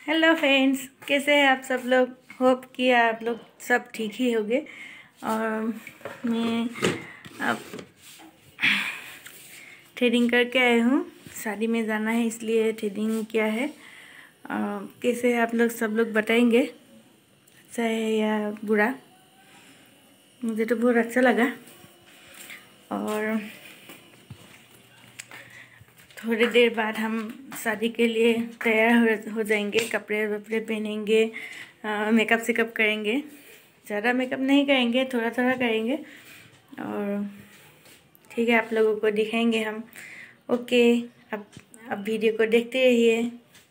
Hello friends, कैसे हैं आप सब लोग। होप कि आप लोग सब ठीक ही होंगे। और मैं अब थ्रेडिंग करके आई हूँ। शादी में जाना है इसलिए थ्रेडिंग किया है। कैसे हैं आप लोग, सब लोग बताएंगे अच्छा है या बुरा। मुझे तो बहुत अच्छा लगा। और थोड़ी देर बाद हम शादी के लिए तैयार हो जाएंगे। कपड़े वपड़े पहनेंगे, मेकअप सेकअप करेंगे। ज़्यादा मेकअप नहीं करेंगे, थोड़ा थोड़ा करेंगे। और ठीक है, आप लोगों को दिखाएंगे हम। ओके, अब वीडियो को देखते रहिए।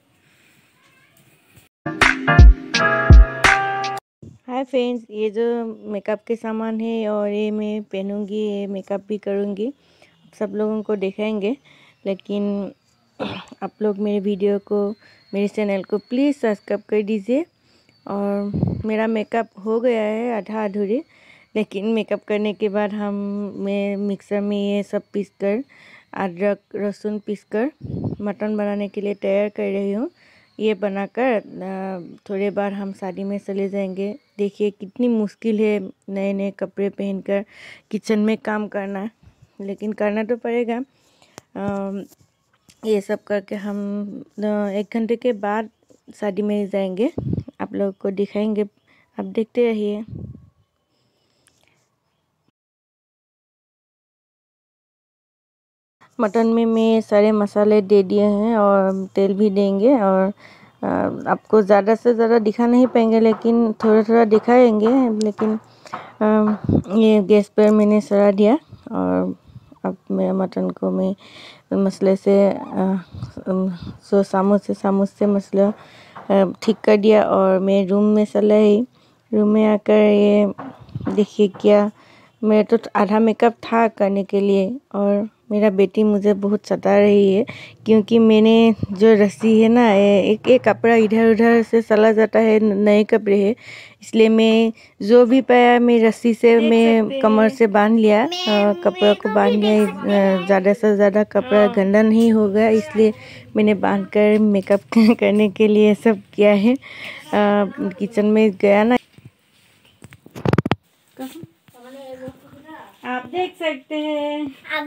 हाय फ्रेंड्स, ये जो मेकअप के सामान है और ये मैं पहनूंगी, ये मेकअप भी करूंगी, सब लोगों को दिखाएंगे। लेकिन आप लोग मेरे वीडियो को, मेरे चैनल को प्लीज़ सब्सक्राइब कर दीजिए। और मेरा मेकअप हो गया है आधा अधूरे, लेकिन मेकअप करने के बाद मैं मिक्सर में ये सब पीस कर, अदरक लहसुन पीस कर मटन बनाने के लिए तैयार कर रही हूँ। ये बनाकर थोड़े बार हम शादी में चले जाएंगे। देखिए कितनी मुश्किल है नए नए कपड़े पहनकर किचन में काम करना, लेकिन करना तो पड़ेगा। ये सब करके हम 1 घंटे के बाद शादी में जाएंगे। आप लोगों को दिखाएंगे, आप देखते रहिए। मटन में मैं सारे मसाले दे दिए हैं और तेल भी देंगे। और आपको ज़्यादा से ज़्यादा दिखा नहीं पाएंगे, लेकिन थोड़ा थोड़ा दिखाएंगे। लेकिन ये गैस पर मैंने सरा दिया। और अब मैं मटन को मैं मसले से सामुस से मसला ठीक कर दिया। और मैं रूम में चला ही, रूम में आकर ये देखिए क्या, मेरा तो आधा मेकअप था करने के लिए। और मेरा बेटी मुझे बहुत सता रही है, क्योंकि मैंने जो रस्सी है ना, एक एक कपड़ा इधर उधर से चला जाता है, नए कपड़े है, इसलिए मैं जो भी पाया मैं रस्सी से मैं कमर से बांध लिया, कपड़ा को बांध लिया। ज़्यादा से ज़्यादा कपड़ा गंदा नहीं होगा, इसलिए मैंने बांध कर मेकअप करने के लिए सब किया है। किचन में गया ना, आप देख सकते हैं,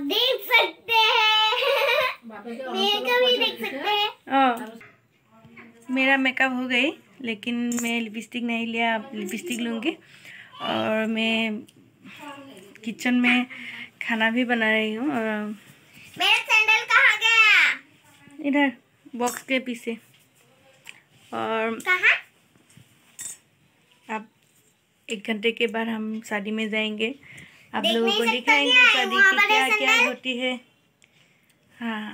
मेरा भी देख सकते हैं। मेरा मेकअप हो गई, लेकिन मैं लिपस्टिक नहीं लिया, अब लिपस्टिक लूँगी। और मैं किचन में खाना भी बना रही हूँ। और मेरा सैंडल कहाँ गया? इधर बॉक्स के पीछे। और कहाँ? अब 1 घंटे के बाद हम शादी में जाएंगे। आप देख लोगों को नहीं सकता दिखाएंगे क्या? शादी वहाँ की पर क्या है क्या सैंडल। होती है। हाँ,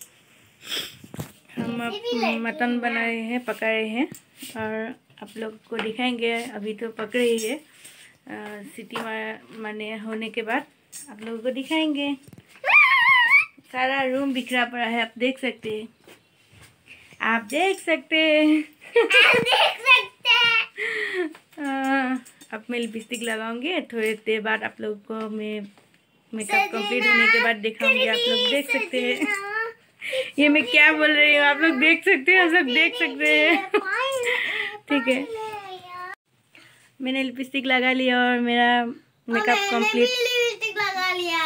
हम अब मटन बना रहे हैं, पका रहे हैं। और आप लोग को दिखाएंगे। अभी तो पक रही है, सीटी मारने होने के बाद आप लोगों को दिखाएंगे। सारा रूम बिखरा पड़ा है, आप देख सकते हैं, आप देख सकते हैं। अब मैं लिपस्टिक लगाऊंगी। थोड़ी देर बाद आप लोगों को मैं मेकअप कंप्लीट होने के बाद दिखाऊंगी। आप लोग देख सकते हैं। ये मैं क्या बोल रही हूँ, आप लोग देख सकते हैं, आप लोग देख सकते हैं। ठीक है, मैंने लिपस्टिक लगा लिया और मेरा मेकअप कंप्लीट। लिपस्टिक लगा लिया।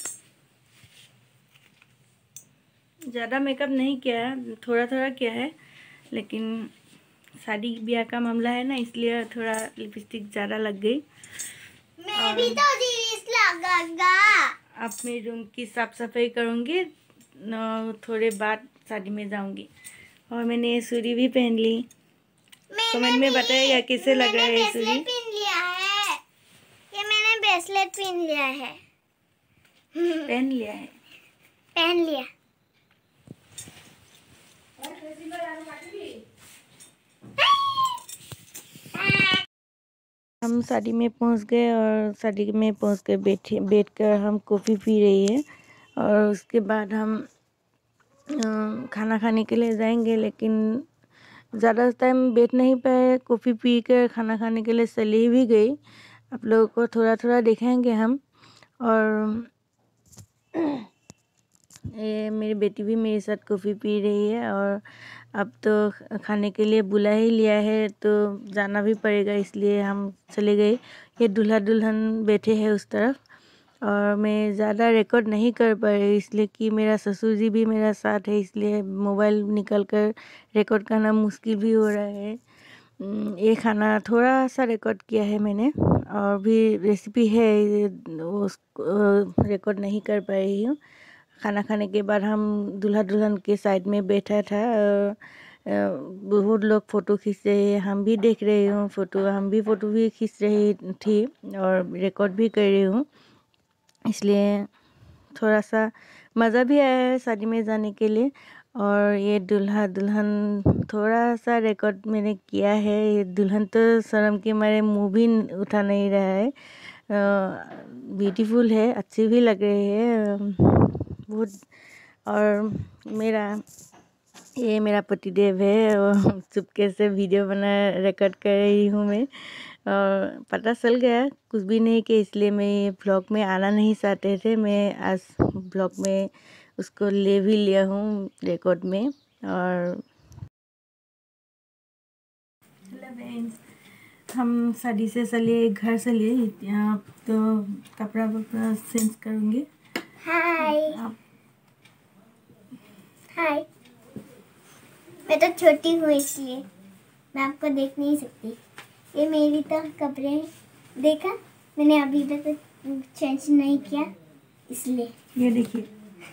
ज़्यादा मेकअप नहीं किया है, थोड़ा थोड़ा किया है, लेकिन शादी ब्याह का मामला है ना, इसलिए थोड़ा लिपस्टिक ज़्यादा लग गई। मैं भी तो लगाऊंगा। अब मैं रूम की साफ सफाई करूँगी, थोड़े बाद शादी में जाऊँगी। और मैंने ये सूरी भी पहन ली। कमेंट में बताइएगा कैसे लग रहा है ये सूरी। ये मैंने ब्रेसलेट पहन लिया है। पहन लिया है, पहन लिया। हम शादी में पहुंच गए और शादी में पहुंच कर बैठकर हम कॉफ़ी पी रही है। और उसके बाद हम खाना खाने के लिए जाएंगे, लेकिन ज़्यादा टाइम बैठ नहीं पाए। कॉफ़ी पी कर खाना खाने के लिए चली भी गई। आप लोगों को थोड़ा थोड़ा दिखाएंगे हम। और ये मेरी बेटी भी मेरे साथ कॉफ़ी पी रही है। और अब तो खाने के लिए बुला ही लिया है तो जाना भी पड़ेगा, इसलिए हम चले गए। ये दूल्हा दुल्हन बैठे हैं उस तरफ, और मैं ज़्यादा रिकॉर्ड नहीं कर पा रही इसलिए कि मेरा ससुर जी भी मेरा साथ है, इसलिए मोबाइल निकल कर रिकॉर्ड करना मुश्किल भी हो रहा है। ये खाना थोड़ा सा रिकॉर्ड किया है मैंने, और भी रेसिपी है उसको रिकॉर्ड नहीं कर पा रही हूँ। खाना खाने के बाद हम दूल्हा दुल्हन के साइड में बैठा था, बहुत लोग फ़ोटो खींच रहे हैं, हम भी देख रही हूँ फ़ोटो, हम भी फ़ोटो भी खींच रही थी और रिकॉर्ड भी कर रही हूँ। इसलिए थोड़ा सा मज़ा भी आया है शादी में जाने के लिए। और ये दूल्हा दुल्हन थोड़ा सा रिकॉर्ड मैंने किया है। ये दुल्हन तो शर्म के मारे मुंह भी उठा नहीं रहा है। ब्यूटीफुल है, अच्छी भी लग रही है बहुत। और ये मेरा पतिदेव है, और चुपके से वीडियो बना रिकॉर्ड कर रही हूँ मैं। और पता चल गया कुछ भी नहीं कि इसलिए मैं ये ब्लॉग में आना नहीं चाहते थे। मैं आज ब्लॉग में उसको ले भी लिया हूँ रिकॉर्ड में। और हेलो फ्रेंड्स, हम शादी से चले घर से ले यहाँ तो कपड़ा वपड़ा चेंज करूँगी। हाय आप हाय। मैं तो छोटी हूँ इसलिए मैं आपको देख नहीं सकती। ये मेरी तो कपड़े हैं, देखा मैंने अभी तक चेंज नहीं किया इसलिए। ये देखिए,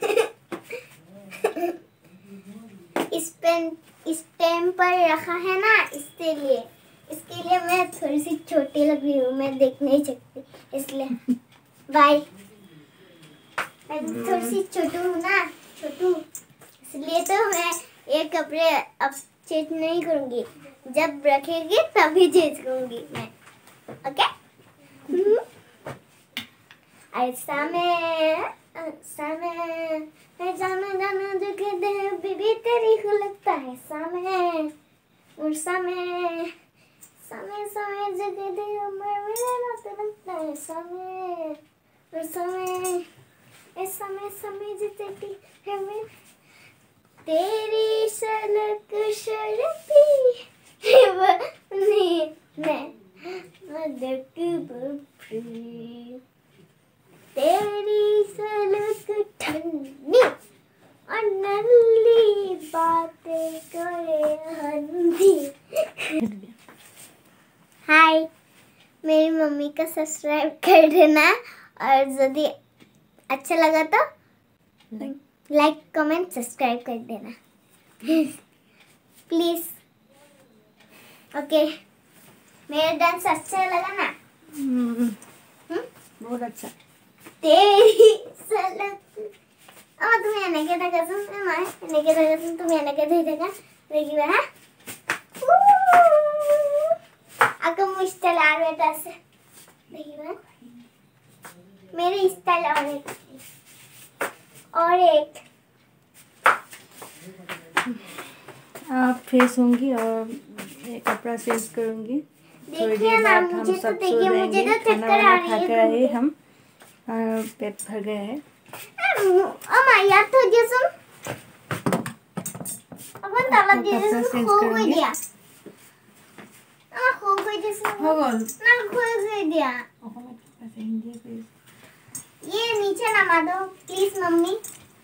इस टाइम पर रखा है ना, इसके लिए मैं थोड़ी सी छोटी लग रही हूँ, मैं देख नहीं सकती इसलिए। बाय। मैं थोड़ी सी छोटू हूँ ना, छोटू, इसलिए तो मैं ये कपड़े अब चेंज नहीं करूँगी, जब रखेगी तभी चेंज करूँगी मैं। ओके। ऐसा मैं जाना जो कहते हैं बीबी तेरी को लगता है समय और समय जो कहते हैं उम्र मेरा रात लगता है समय और समय जो कहती है मैं तेरी सलक शरती मैं मदक बफ्री तेरी सलक ठंडी और नल्ली बातें करे हंदी। हाय, मेरी मम्मी का सब्सक्राइब कर देना, और यदि अच्छा लगा तो लाइक कमेंट सब्सक्राइब कर देना प्लीज। ओके, मेरा डांस अच्छा लगा ना? बहुत अच्छा। तेरी सलक তুমি এনেকে দেখাচোন মায়ে, এনেকে দেখাচোন, তুমি এনেকে ধৰি থাকা, দেখিবা হা। আকৌ মোৰ ষ্টাইল আৰু এটা আছে, দেখিবা मेरे स्टाइल और एक आप फ्रेश होंगी और ये कपड़ा चेंज करूँगी। थोड़ी देखिए देर ना, बाद हम मुझे तो सब सो देखिए, मुझे जाएंगे। तो खाना चक्कर आ वाना रही खा है कर आए हम, पेट भर गया है। अम्मा याद तो जैसे अपन ताला तो जैसे कपड़ा चेंज खो करेंगे। गया, खो गई जैसे हो गल ना, खो दिया। ये नीचे नमा दो प्लीज मम्मी,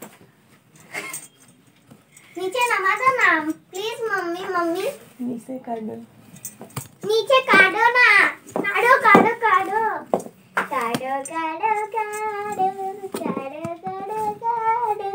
नीचे नमा दो ना प्लीज मम्मी। नीचे कर दो, नीचे काटो ना, काटो काटो काटो काटो काटो काटो काटो काटो काटो।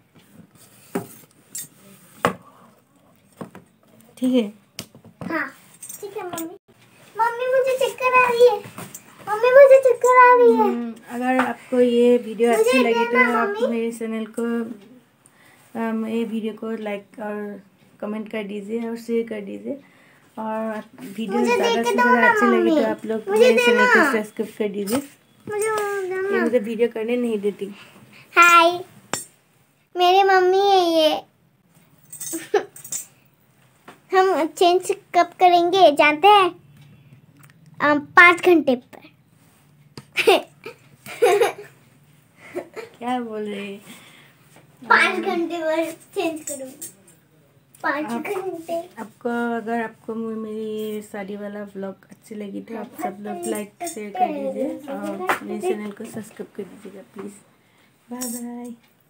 ठीक है? हाँ ठीक है मम्मी। मम्मी मुझे चक्कर आ रही है, मम्मी मुझे चक्कर आ रही है। अगर आपको ये वीडियो अच्छी मुझे लगी तो देना, आप मम्मी। मेरे चैनल को ये वीडियो को लाइक और कमेंट कर दीजिए और शेयर कर दीजिए। और वीडियो मुझे ज़्यादा देख से के दो ज़्यादा ना, अच्छी लगी मम्मी। तो आप लोग मुझे मेरे चैनल को देना। सब्सक्राइब कर दीजिए। मुझे ये देना। मुझे वीडियो करने नहीं देती। हाय, मेरी मम्मी है ये। हम चेंज कब करेंगे जानते हैं? 5 घंटे पर। क्या बोल रहे हैं? 5 घंटे पर चेंज करूँगी। 5 घंटे। अगर आपको मेरी शादी वाला व्लॉग अच्छी लगी तो आप सब लोग लाइक शेयर कर दीजिए और मेरे चैनल को सब्सक्राइब कर दीजिएगा प्लीज़। Bye bye.